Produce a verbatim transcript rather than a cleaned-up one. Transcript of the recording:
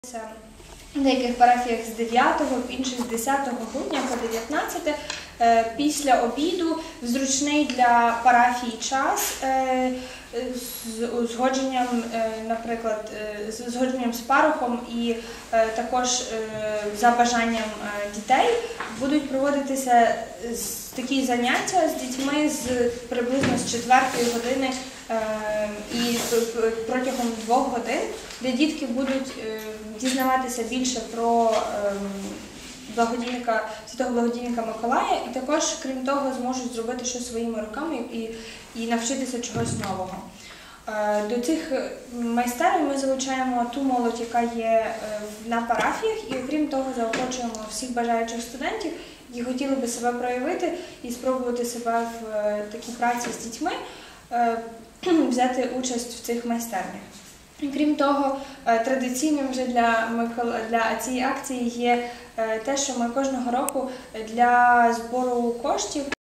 В деяких парафіях з дев'ятого, в інших з десятого грудня по дев'ятнадцяте після обіду в зручний для парафії час з узгодженням, наприклад, з узгодженням з парохом і також за бажанням дітей будуть проводитися такі заняття з дітьми з приблизно з четвертої години і протягом двох годин, де дітки будуть дізнаватися більше про благодійника, святого благодійника Миколая, і також, крім того, зможуть зробити щось своїми руками і, і навчитися чогось нового. До цих майстерень ми залучаємо ту молодь, яка є на парафіях, і окрім того заохочуємо всіх бажаючих студентів, які хотіли би себе проявити і спробувати себе в такій праці з дітьми, взяти участь в цих майстернях. Крім того, традиційним вже для, для цієї акції є те, що ми кожного року для збору коштів